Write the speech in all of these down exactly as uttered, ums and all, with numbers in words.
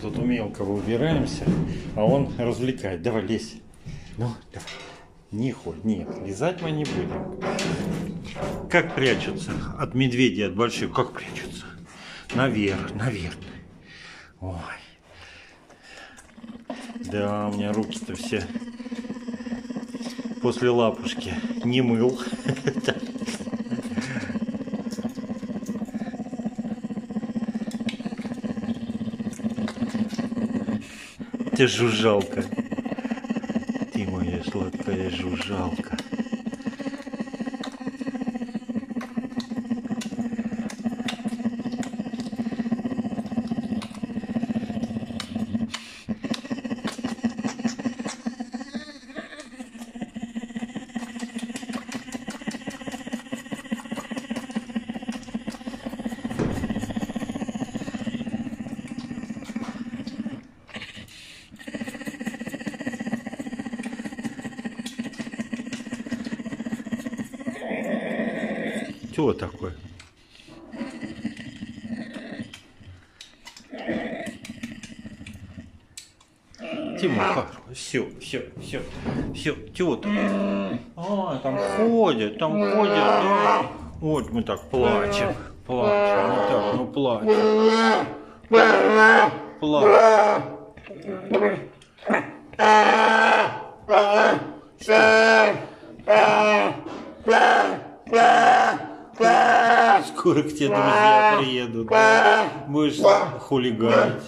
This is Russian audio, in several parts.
тут у мелкого убираемся, а он развлекает. Давай, лезь. Ну, давай. Не ходь, нет, лизать мы не будем. Как прячутся от медведей, от больших? Как прячутся? Наверх, наверх. Ой. Да, у меня руки-то все после лапушки не мыл. Ты жужжалка. Ты моя сладкая жужжалка. Что такое? Тимоха, все, все, все, все, чего там? А, там ходят, там ходят, да? Вот мы так плачем, плачем, вот так, ну плачем, плачем. Скоро к тебе друзья приедут. Будешь хулиганить.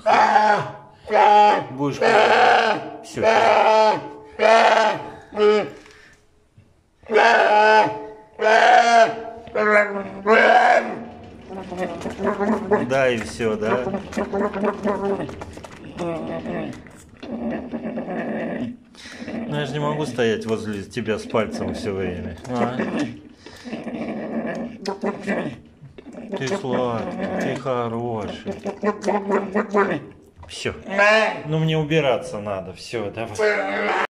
Будешь все. Да, и все, да? Ну, я же не могу стоять возле тебя с пальцем все время. А? Ты сладкий, ты хороший. Все. Ну, мне убираться надо. Все, давай.